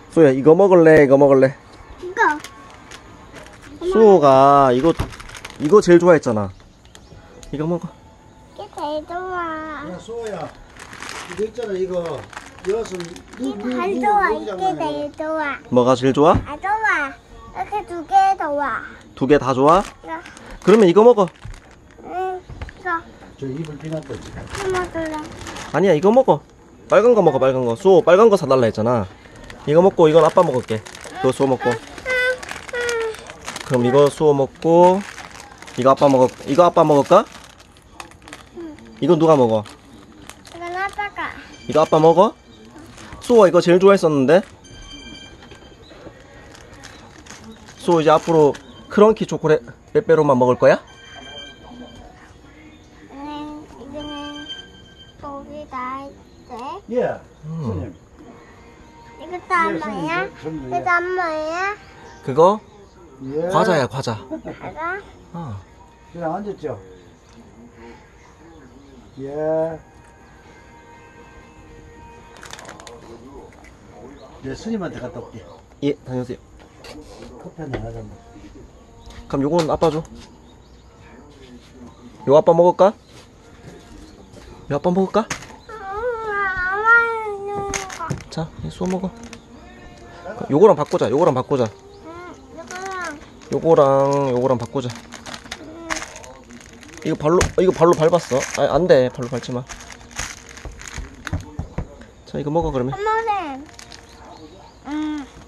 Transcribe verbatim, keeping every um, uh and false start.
수호야, 이거 먹을래? 이거 먹을래? 이거. 수호가 이거 이거 제일 좋아했잖아. 이거 먹어. 이게 제일 좋아. 야, 수호야. 이거 있잖아, 이거. 이것은 이게 잘 좋아. 이게 제일 좋아. 뭐가 제일 좋아? 아 좋아. 이렇게 두 개 좋아. 두 개 다 좋아? 이거. 그러면 이거 먹어. 응. 이거. 저 입을 비났다. 이거 먹을래. 아니야, 이거 먹어. 빨간 거 먹어, 빨간 거. 수호 빨간 거 사달라 했잖아. 이거 먹고 이건 아빠 먹을게. 이거 수호 먹고. 그럼 이거 수호 먹고 이거 아빠 먹을 이거 아빠 먹을까? 이거 누가 먹어? 이건 아빠가. 이거 아빠 먹어? 수호가 이거 제일 좋아했었는데. 수호 이제 앞으로 크런키 초콜릿 빼빼로만 먹을 거야? 응. 이거는 고기 다 있대. 예. 음. 선생님. 이것도 안 뭐야? 이것도 안 뭐야? 그거 예. 과자야, 과자. 이거. 어. 그냥 앉았죠? 예. 네, 스님한테 갔다 올게. 예, 다녀오세요. 커피 한잔 하자. 그럼 요건 아빠 줘. 요 아빠 먹을까? 요 아빠 먹을까? 엄마, 자, 수호 먹어. 요거랑 바꾸자. 요거랑 바꾸자. 응, 이거랑. 요거랑 요거랑 바꾸자. 이거 발로 이거 발로 밟았어. 아, 안 돼. 발로 밟지 마. 자, 이거 먹어 그러면. 엄마는. 음.